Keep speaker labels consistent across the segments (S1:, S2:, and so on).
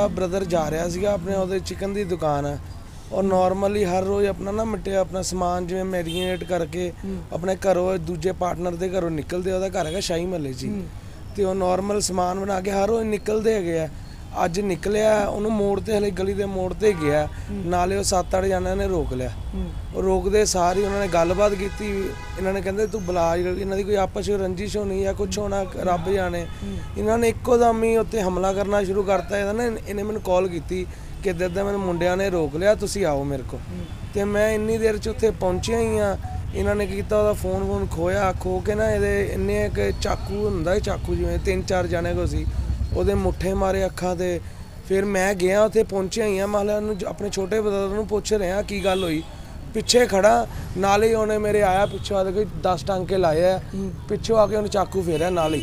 S1: मेरा ब्रदर जा रहा सीगा अपने ਉਹਦੇ चिकन की दुकान है और नॉर्मली हर रोज़ अपना ना मिट्टे अपना समान जिवें मैरीनेट करके अपने घरों दूजे पार्टनर के घरों निकलते ਉਹਦਾ घर है शाही महल्ले जी तो वो नॉर्मल समान बना के हर रोज़ निकलते है अज निकलिया उन्होंने मोड़ ते हले गली के मोड़ ते गया नाले 7-8 जणियां ने रोक लिया रोकते सारी उन्होंने गलबात की इन्होंने कहते तू बुला इन्हों की कोई आपस में रंजिश होनी या कुछ होना रब जाने इन्होंने इक्को दम ही उत्ते हमला करना शुरू करता है ना इन्हें मैंने कॉल की कि इधर मैंने मुंडिया ने रोक लिया तुसी आओ मेरे को तो मैं इन्नी देर च उत्थे पहुंचिया ही हाँ इन्होंने किया फोन खोया खो के ना ये इन्ने एक चाकू होंदा चाकू जिवें 3-4 जने को सी ਉਹਦੇ ਮੁੱਠੇ ਮਾਰੇ ਅੱਖਾਂ ਤੇ ਫਿਰ ਮੈਂ ਗਿਆ ਉੱਥੇ ਪਹੁੰਚਿਆ ਹੀ ਆ ਮਾਲਾ ਨੂੰ ਆਪਣੇ ਛੋਟੇ ਬ੍ਰਦਰ ਨੂੰ ਪੁੱਛ ਰਿਹਾ ਕੀ ਗੱਲ ਹੋਈ ਪਿੱਛੇ ਖੜਾ ਨਾਲ ਹੀ ਉਹਨੇ ਮੇਰੇ ਆਇਆ ਪਿੱਛੋਂ ਆ ਕੇ 10 ਟਾਂਕੇ ਲਾਏ ਆ ਪਿੱਛੋਂ ਆ ਕੇ ਉਹਨੇ ਚਾਕੂ ਫੇਰਿਆ ਨਾਲ ਹੀ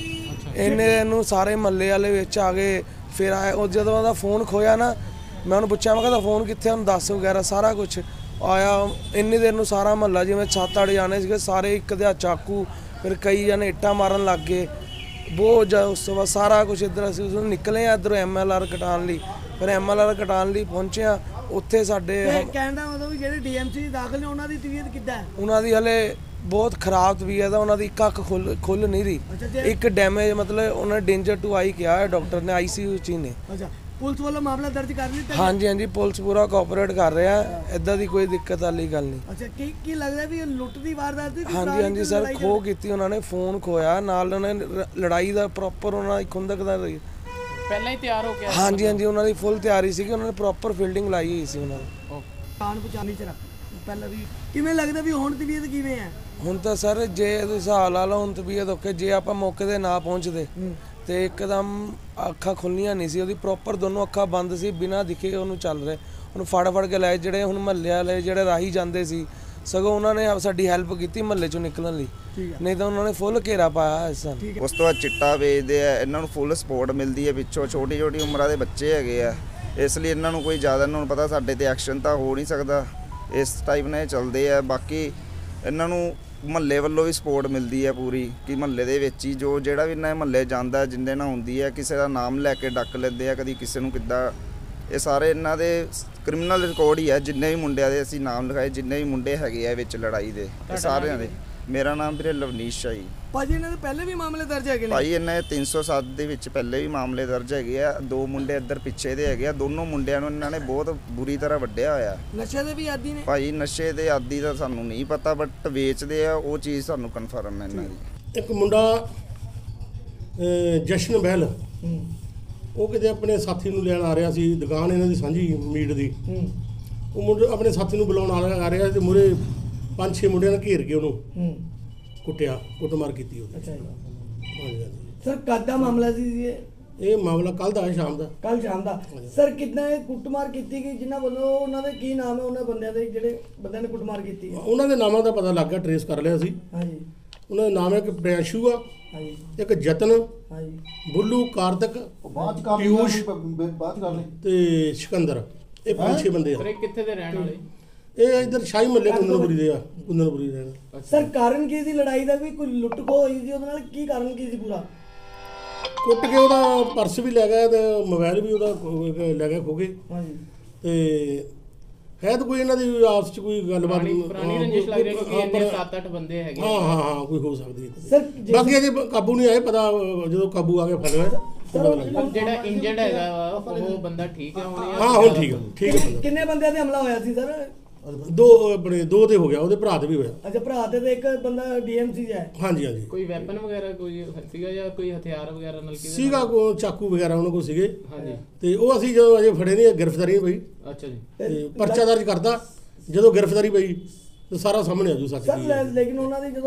S1: ਇਹਨੇ ਨੂੰ ਸਾਰੇ ਮੱਲੇ ਵਾਲੇ ਵਿੱਚ ਆ ਗਏ ਫਿਰ ਆਇਆ ਉਹ ਜਦੋਂ ਉਹਦਾ ਫੋਨ ਖੋਇਆ ਨਾ ਮੈਂ ਉਹਨੂੰ ਪੁੱਛਿਆ ਮੈਂ ਕਹਿੰਦਾ ਫੋਨ ਕਿੱਥੇ ਉਹਨੂੰ ਦੱਸ ਵਗੈਰਾ ਸਾਰਾ ਕੁਝ ਆਇਆ ਇੰਨੀ ਦੇਰ ਨੂੰ ਸਾਰਾ ਮਹੱਲਾ ਜਿਵੇਂ 7-8 ਜਾਣੇ ਸੀਗੇ ਸਾਰੇ ਇੱਕ ਦੇ ਚਾਕੂ ਫਿਰ ਕਈ ਜਣੇ ਇੱਟਾਂ ਮਾਰਨ ਲੱਗ ਗਏ बहुत ज़्यादा उस बाद सारा कुछ इधर अस निकले इधरों MLR कटाने लिए फिर MLR कटाने लिए पहुंचे उत्थे साडे
S2: कहने दा मतलब जेहड़े DMC दाखल ने उन्हां दी तबीयत किद्दां है
S1: उन्हां दी हले बहुत खराब तबीयत है उन्हां दी अख खुल नहीं रही एक डैमेज मतलब उन्हें डेंजर टू आई किया है डॉक्टर ने ICU च ने
S2: अच्छा पुलिस वालों मामला दर्ज कर लिया
S1: हाँ जी हाँ जी पुलिस पूरा कोऑपरेट कर रहा है इदा दी कोई दिक्कत वाली गल नहीं
S2: अच्छा की लग रहा है भी लुट दी वारदात थी
S1: हाँ जी सर खो की उन्होंने फोन खोया नाल उन्होंने लड़ाई का प्रॉपर उन्होंने खुंदक दा
S3: पहले ही तैयार हो गया
S1: हाँ जी उन्होंने फुल तैयारी सी उन्होंने प्रॉपर फील्डिंग लाई हुई सी उन्होंने
S2: कान पहुंचाने च रख पहले भी किवें लगदा भी हुण तबीयत किवें है
S1: ਹੁਣ ਤਾਂ ਸਰ ਜੇ ਹਿਸਾਬ ਲਾ ਲਓ ਹੁਣ ਤਬੀਅਤ ਓਕੇ ਜੇ ਆਪਾਂ ਮੌਕੇ ਤੇ ਨਾ ਪਹੁੰਚਦੇ ਤੇ ਇੱਕਦਮ ਅੱਖਾਂ ਖੁੱਲੀਆਂ ਨਹੀਂ ਸੀ ਉਹਦੀ ਪ੍ਰੋਪਰ ਦੋਨੋਂ ਅੱਖਾਂ ਬੰਦ ਸੀ ਬਿਨਾਂ ਦਿਖੇ ਉਹਨੂੰ ਚੱਲ ਰਿਹਾ ਉਹਨੂੰ ਫੜ ਕੇ ਲਾਏ ਜਿਹੜੇ ਹੁਣ ਮਹੱਲੇ ਵਾਲੇ ਜਿਹੜੇ ਰਾਹੀ ਜਾਂਦੇ ਸੀ ਸਗੋਂ ਉਹਨਾਂ ਨੇ ਸਾਡੀ ਹੈਲਪ ਕੀਤੀ ਮਹੱਲੇ ਚੋਂ ਨਿਕਲਣ ਲਈ ਨਹੀਂ ਤਾਂ ਉਹਨਾਂ ਨੇ ਫੁੱਲ ਘੇਰਾ ਪਾਇਆ ਇਸ ਸਾਲ
S4: ਉਸ ਤੋਂ ਬਾਅਦ ਚਿੱਟਾ ਵੇਚਦੇ ਆ ਇਹਨਾਂ ਨੂੰ ਫੁੱਲ ਸਪੋਰਟ ਮਿਲਦੀ ਹੈ ਪਿੱਛੋਂ ਛੋਟੀ ਉਮਰਾਂ ਦੇ ਬੱਚੇ ਹੈਗੇ ਆ ਇਸ ਲਈ ਇਹਨਾਂ ਨੂੰ ਕੋਈ ਜ਼ਿਆਦਾ ਇਹਨਾਂ ਨੂੰ ਪਤਾ ਸਾਡੇ ਤੇ ਐਕਸ਼ਨ ਤਾਂ ਹੋ ਨਹੀਂ ਸਕਦਾ ਇਸ ਟਾਈਪ ਨਾਲ ਚੱਲਦੇ ਆ ਬਾਕੀ ਇਹਨਾਂ ਨੂੰ ਮਹੱਲੇ ਵੱਲੋਂ ਵੀ ਸਪੋਰਟ ਮਿਲਦੀ ਹੈ ਪੂਰੀ ਕਿ ਮਹੱਲੇ ਦੇ ਵਿੱਚ ਹੀ ਜੋ ਜਿਹੜਾ ਵੀ ਇਹਨਾਂ ਮਹੱਲੇ ਜਾਂਦਾ ਜਿੰਦੇ ਨਾਲ ਹੁੰਦੀ ਹੈ ਕਿਸੇ ਦਾ ਨਾਮ ਲੈ ਕੇ ਡੱਕ ਲੈਂਦੇ ਆ ਕਦੀ ਕਿਸੇ ਨੂੰ ਕਿੱਦਾਂ ਇਹ ਸਾਰੇ ਇਹਨਾਂ ਦੇ ਕ੍ਰਿਮੀਨਲ ਰਿਕਾਰਡ ਹੀ ਹੈ ਜਿੰਨੇ ਵੀ ਮੁੰਡਿਆਂ ਦੇ ਅਸੀਂ ਨਾਮ ਲਿਖਾਏ ਜਿੰਨੇ ਵੀ ਮੁੰਡੇ ਹੈਗੇ ਆ ਵਿੱਚ ਲੜਾਈ ਦੇ ਸਾਰਿਆਂ ਦੇ ਮੇਰਾ ਨਾਮ ਵੀਰੇ ਲਵਨੀਸ਼ ਸ਼ਾਹੀ
S2: ਭਾਜੀ ਇਹਨਾਂ ਦੇ ਪਹਿਲੇ ਵੀ ਮਾਮਲੇ ਦਰਜ ਹੈਗੇ ਨੇ
S4: ਭਾਈ ਇਹਨਾਂ ਦੇ 307 ਦੇ ਵਿੱਚ ਪਹਿਲੇ ਵੀ ਮਾਮਲੇ ਦਰਜ ਹੈਗੇ ਆ ਦੋ ਮੁੰਡੇ ਇੱਧਰ ਪਿੱਛੇ ਦੇ ਹੈਗੇ ਆ ਦੋਨੋਂ ਮੁੰਡਿਆਂ ਨੂੰ ਇਹਨਾਂ ਨੇ ਬਹੁਤ ਬੁਰੀ ਤਰ੍ਹਾਂ ਵੱਢਿਆ ਹੋਇਆ
S2: ਨਸ਼ੇ ਦੇ ਵੀ ਆਦੀ ਨੇ
S4: ਭਾਈ ਨਸ਼ੇ ਦੇ ਆਦੀ ਦਾ ਸਾਨੂੰ ਨਹੀਂ ਪਤਾ ਬਟ ਵੇਚਦੇ ਆ ਉਹ ਚੀਜ਼ ਸਾਨੂੰ ਕਨਫਰਮ ਹੈ ਇਹਨਾਂ ਦੀ
S5: ਇੱਕ ਮੁੰਡਾ ਜਸ਼ਨ ਬਹਿਲ ਉਹ ਕਿਤੇ ਆਪਣੇ ਸਾਥੀ ਨੂੰ ਲੈਣ ਆ ਰਿਹਾ ਸੀ ਦੁਕਾਨ ਇਹਨਾਂ ਦੀ ਸਾਂਝੀ ਮੀਟ ਦੀ ਉਹ ਮੁੰਡਾ ਆਪਣੇ ਸਾਥੀ ਨੂੰ ਬੁਲਾਉਣ ਆ ਰਿਹਾ ਤੇ ਮੂਹਰੇ 5-6 ਮੁੰਡਿਆਂ ਨੇ ਘੇਰ ਕੇ ਉਹਨੂੰ ਕੁੱਟਿਆ ਕੁੱਟਮਾਰ ਕੀਤੀ ਉਹਦੀ
S2: ਅੱਛਾ
S5: ਹਾਂਜੀ
S2: ਸਰ ਕਦ ਦਾ ਮਾਮਲਾ ਸੀ
S5: ਇਹ ਮਾਮਲਾ ਕੱਲ ਦਾ ਹੈ ਸ਼ਾਮ ਦਾ
S2: ਕੱਲ ਸ਼ਾਮ ਦਾ ਸਰ ਕਿੰਨਾ ਕੁੱਟਮਾਰ ਕੀਤੀ ਗਈ ਜਿਨ੍ਹਾਂ ਵੱਲੋਂ ਉਹਨਾਂ ਦੇ ਕੀ ਨਾਮ ਹੈ ਉਹਨਾਂ ਬੰਦਿਆਂ ਦੇ ਜਿਹੜੇ ਬੰਦਿਆਂ ਨੇ ਕੁੱਟਮਾਰ ਕੀਤੀ ਹੈ
S5: ਉਹਨਾਂ ਦੇ ਨਾਮਾਂ ਦਾ ਪਤਾ ਲੱਗ ਗਿਆ ਟਰੇਸ ਕਰ ਲਿਆ ਸੀ
S2: ਹਾਂਜੀ
S5: ਉਹਨਾਂ ਦਾ ਨਾਮ ਹੈ ਇੱਕ ਪ੍ਰਿਆਸ਼ੂ ਆ
S2: ਹਾਂਜੀ
S5: ਇੱਕ ਜਤਨ
S2: ਹਾਂਜੀ
S5: ਬੁੱਲੂ ਕਾਰਤਕ ਪਿਊਸ਼ ਤੇ ਸਿਕੰਦਰ ਇਹ 5-6 ਬੰਦੇ ਆ
S3: ਕਿੱਥੇ ਦੇ ਰਹਿਣ ਵਾਲੇ
S5: ਇਹ ਇਧਰ ਸ਼ਾਹੀ ਮਹੱਲੇ ਕੁੰਦਨਪੁਰੀ ਦੇ ਆ ਕੁੰਦਨਪੁਰੀ ਦੇ
S2: ਸਰ ਕਾਰਨ ਕੀ ਸੀ ਲੜਾਈ ਦਾ ਵੀ ਕੋਈ ਲੁੱਟ ਖੋ ਹੋਈ ਸੀ ਉਹਦੇ ਨਾਲ ਕੀ ਕਾਰਨ ਕੀ ਸੀ ਪੂਰਾ
S5: ਕੁੱਟ ਕੇ ਉਹਦਾ ਪਰਸ ਵੀ ਲੈ ਗਿਆ ਤੇ ਮੋਬਾਈਲ ਵੀ ਉਹਦਾ ਲੈ ਗਿਆ ਖੋ ਕੇ
S2: ਹਾਂਜੀ
S5: ਤੇ ਹੈ ਤਾਂ ਕੋਈ ਇਹਨਾਂ ਦੀ ਆਪਸ ਚ ਕੋਈ ਗੱਲਬਾਤ
S3: ਪੁਰਾਣੀ ਰੰਜਿਸ਼ ਲੱਗ ਰਹੀ ਕਿ ਇਹਨੇ 7-8 ਬੰਦੇ ਹੈਗੇ
S5: ਹਾਂ ਕੋਈ ਹੋ ਸਕਦੀ
S2: ਸਰ
S5: ਬਾਕੀ ਅਜੇ ਕਾਬੂ ਨਹੀਂ ਆਏ ਪਤਾ ਜਦੋਂ ਕਾਬੂ ਆ ਕੇ ਫੜ ਲਿਆ
S3: ਜਿਹੜਾ ਇੰਜਰਡ ਹੈਗਾ ਉਹ ਬੰਦਾ ਠੀਕ ਹੈ ਹੁਣ
S5: ਹਾਂ ਹੁਣ ਠੀਕ ਹੈ
S2: ਕਿੰਨੇ ਬੰਦਿਆਂ ਤੇ ਹਮਲਾ ਹੋਇਆ ਸੀ ਸਰ
S5: ਦੋ ਤੇ ਹੋ ਗਿਆ ਉਹਦੇ ਭਰਾ ਤੇ ਵੀ ਹੋਇਆ
S2: ਅੱਛਾ ਭਰਾ ਤੇ ਇੱਕ ਬੰਦਾ DMC ਹੈ
S5: ਹਾਂਜੀ
S3: ਕੋਈ ਵੈਪਨ ਵਗੈਰਾ ਕੋਈ ਸੀਗਾ ਜਾਂ ਕੋਈ ਹਥਿਆਰ ਵਗੈਰਾ ਨਾਲ
S5: ਸੀਗਾ ਚਾਕੂ ਵਗੈਰਾ ਉਹਨਾਂ ਕੋਲ ਸੀਗੇ
S3: ਹਾਂਜੀ
S5: ਤੇ ਉਹ ਅਸੀਂ ਜਦੋਂ ਅਜੇ ਫੜੇ ਨਹੀਂ ਗ੍ਰਿਫਤਾਰੀ ਪਈ
S3: ਅੱਛਾ ਜੀ
S5: ਤੇ ਪਰਚਾ ਦਰਜ ਕਰਦਾ ਜਦੋਂ ਗ੍ਰਿਫਤਾਰੀ ਪਈ ਤੇ ਸਾਰਾ ਸਾਹਮਣੇ ਆ ਜੂ ਸੱਚ
S2: ਸਰ ਲੇਕਿਨ ਉਹਨਾਂ ਦੀ